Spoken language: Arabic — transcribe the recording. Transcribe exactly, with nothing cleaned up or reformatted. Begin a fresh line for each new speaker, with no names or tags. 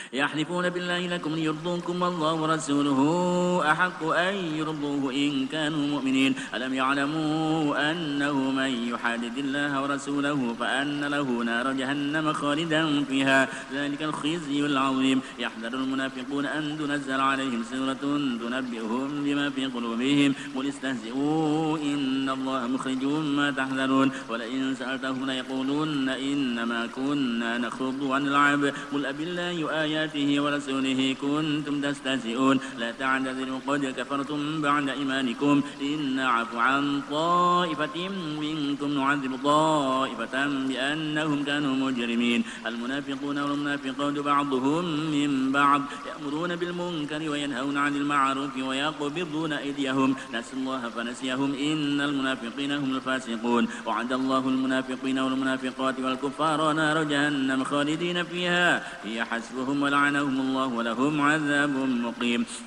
يحلفون بالله لكم ليرضوكم والله ورسوله أحق أن يرضوه إن كانوا مؤمنين ألم يعلموا أنه من يحادد الله ورسوله فأن له نار جهنم خالدا فيها ذلك الخزي العظيم يحذر المنافقون أن تنزل عليهم سورة تنبئهم بما في قلوبهم قل استهزئوا إن الله مخرج ما تحذرون ولئن سألتهم ليقولن إنما كنا نخوض ونلعب قل أبالله وآياته ورسوله كنتم تستهزئون لا تعتذروا قد كفرتم بعد إيمانكم إن نعفو عن طائفة منكم نعذب طائفة بأنهم كانوا مجرمين المنافقون والمنافقات بعضهم من بعض يأمرون بالمنكر وينهون عن المعروف ويقبضون أيديهم نسوا الله فنسيهم إن المنافقين هم الفاسقون وعد الله المنافقين والمنافقات والكفار نار جهنم خالدين فيها هي حسبهم ولعنهم الله ولهم عذاب مقيم